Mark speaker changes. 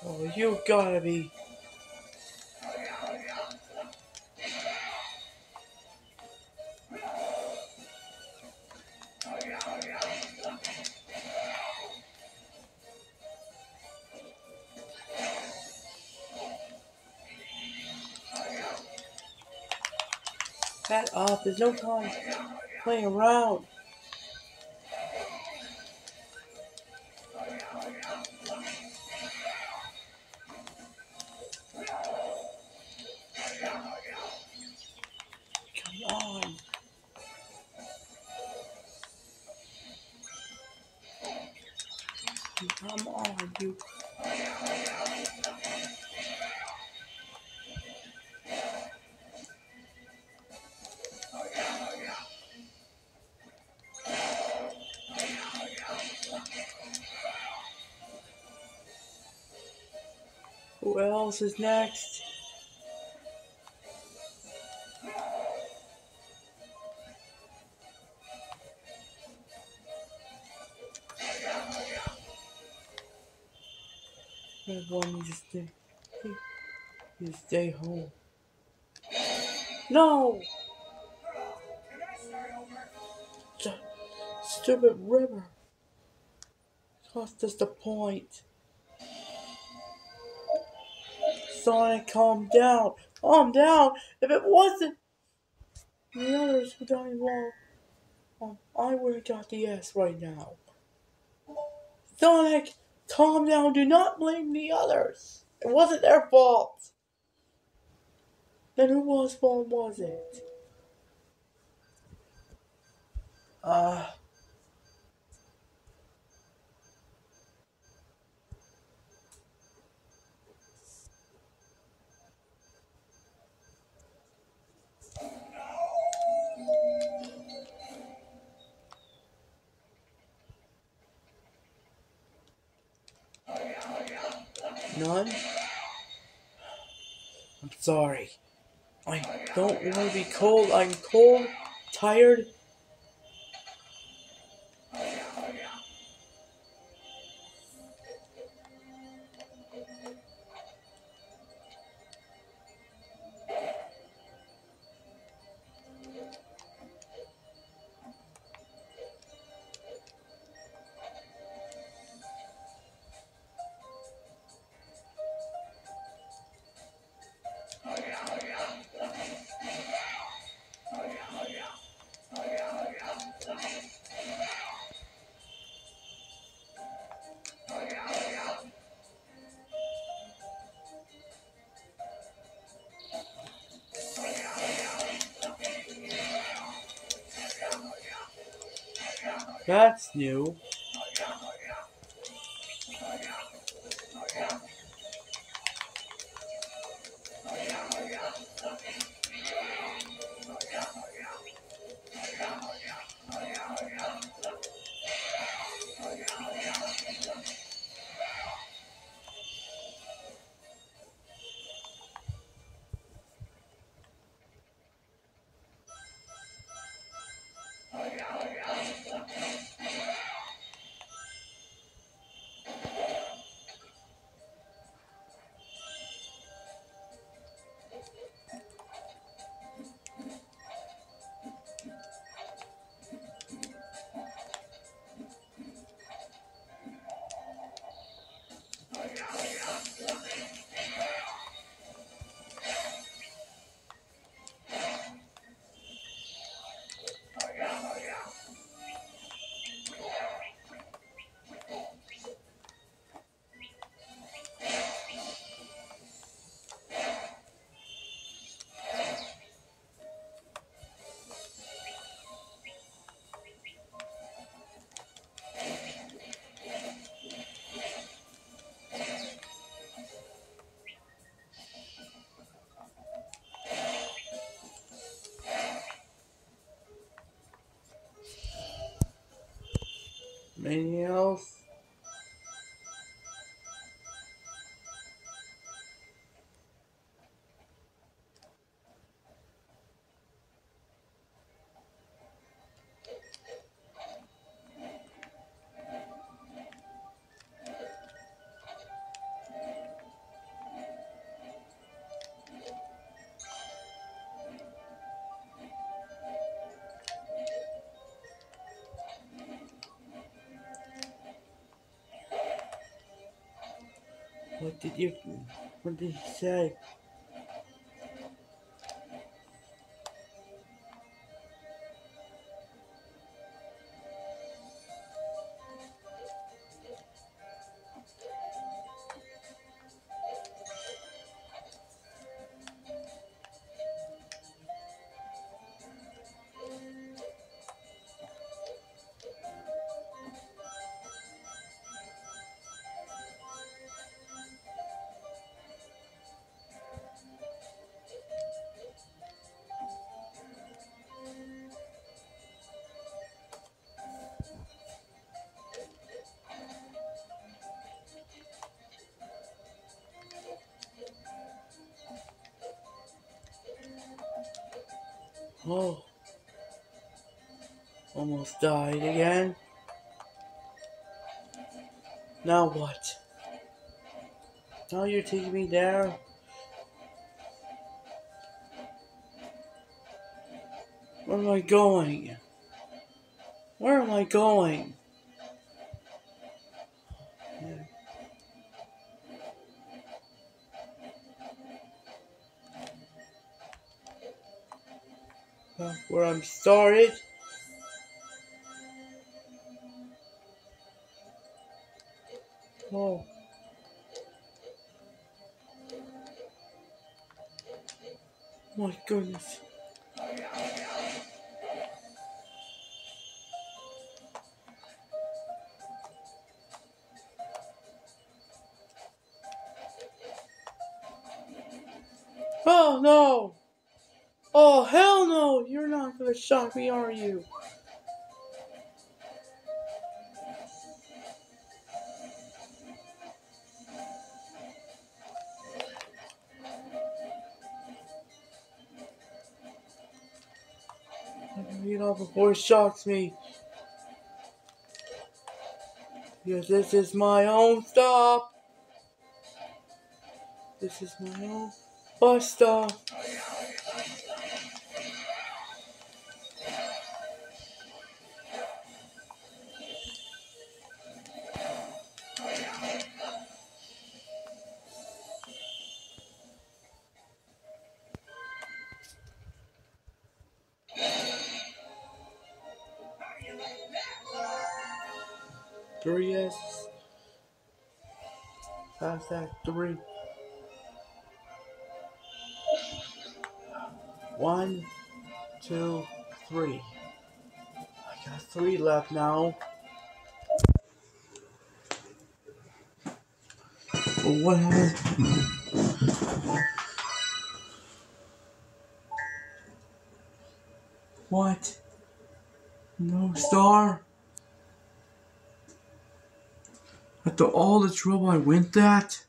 Speaker 1: Oh, you gotta be. Back off, there's no time playing around. Come on. Come on, you. Who else is next? Everyone needs to stay. You stay home. No! The stupid river cost us the point. Sonic, calm down. Calm down. If it wasn't the others who died well, I would have got the S right now. Sonic, calm down. Do not blame the others. It wasn't their fault. Then whose fault was it? Uh, none? I'm sorry. I don't want to be cold. I'm cold, tired. That's new. Anything else? What did you... What did he say? Oh, almost died again. Now what? Now you're taking me there? Where am I going? Where am I going? Where I'm started? Oh. My goodness. Oh no! Oh hell no! You're not gonna shock me, are you? I'm gonna get off before it shocks me. Because this is my own stop. This is my own bus stop. Three S. Fast Act 3. 1, 2, 3. I got 3 left now. But what happened? What? No star? After all the trouble I went that?